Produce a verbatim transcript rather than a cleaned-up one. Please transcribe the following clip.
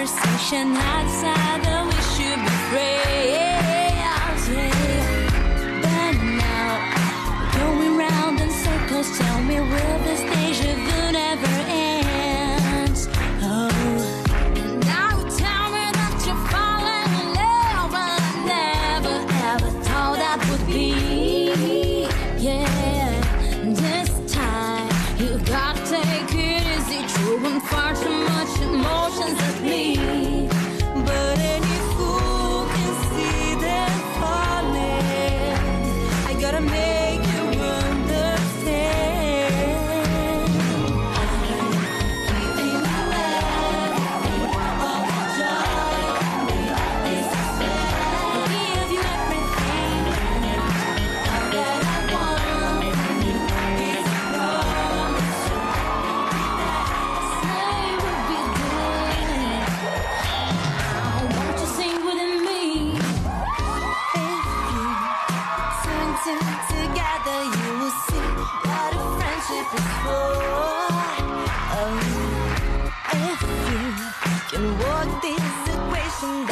conversation outside that we should be friends, yeah. But now, going round in circles, tell me will this deja vu never ends? Oh, and now tell me that you're falling in love, but I never ever thought that would be, yeah. This time, you gotta take it easy, throwing far too much emotions at me. But any fool can see they're falling. I gotta make you understand. I'm giving you everything, all the joy, this is fair. I give you everything, all that I want from you is a promise. Say we'll be good. Now won't you sing with me? If you sing two together, you will see what a friendship is for. Oh, if you can work this equation,